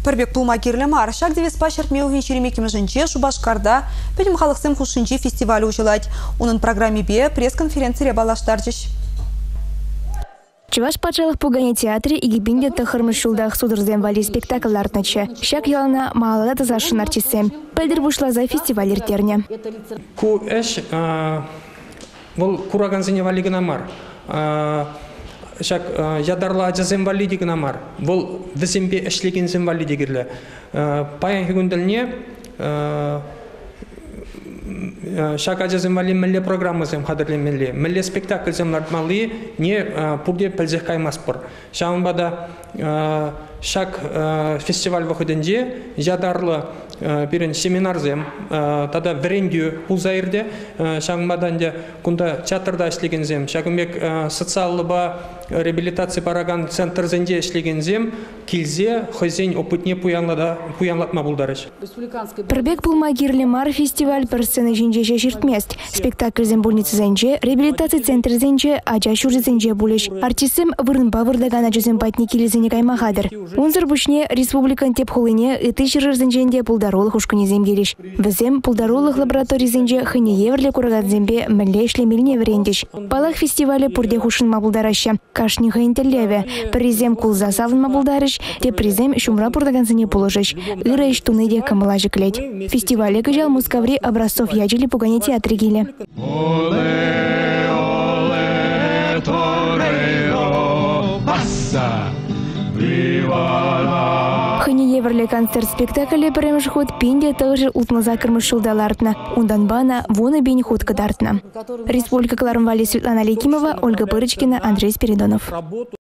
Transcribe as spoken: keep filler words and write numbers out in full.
Пірбек пулма кирлема аршак девес пашыртмеуін черемекемі жінче Шубашкарда пәлім халықсым хушынчы фестивалі учылать. Оның программе бе пресс-конференция балаштарчыш. Чуваш пачалық пугане театре и гибинде тахырмыш шулдах судырзем вали спектакль артначы. Шак ялана малада тазашын артисем. Пәлдір бушла за фестиваль ертерне. Ку эш бұл кураганзыне валигына мар. Шак ядарла ажазем вали дегіна мар. Бұл візембе эшлегензем вали дегірлі. Паян хегунділіне Шак ажазем вали мілі программызем қадырлы мілі. Мілі спектакльзем лартмалы не пурде пәлзех каймас бұр. Шағынбада шак фестиваль вақыдынде ядарлы бірін семинарзем, тада врендию ұзайырде, шағынбаданде күнда театрда ішлегензем, шағынбек социалы ба реабилитация параган центрзенде ішлегензем, келзе хозен опытне пуянлатма бұлдарыш. Пірбек пулма кирлемар фестиваль бір сцены жинже жертмест. Спектакльзем больницы зенже, реабилитация центр зенже, ажа шуржы зенже булеш. Артисым вырынба вырдагана жүзем патне келезене каймахадыр. Унзыр бушне республикан теп холыне ыты жырыр зенженде пулдаролық ушкыне земгелеш. Візем пулдаролық лабораторий зенже хыне еврле курагат зембе мілле шлемеліне врендеш. Балах фестивалі пурде хушын мабулдараща. Кашни хайнтеллеве. Призем кулза савын мабулдарыш, те призем шумра пурдаганзыне положыш. Ыра иш туныде камылажы клеть. Фестивале кыжал мускаври образцов ячели пугане театры гиле. Хыне еврле концерт спектакле премеш ход пинде тăгăжы ултмаза кырмыш шулдалартна. Ундан бана вона бень ход кăдартна. Республика Кларым Вали Светлана Лейкимова, Ольга Пырочкина, Андрей Спиридонов.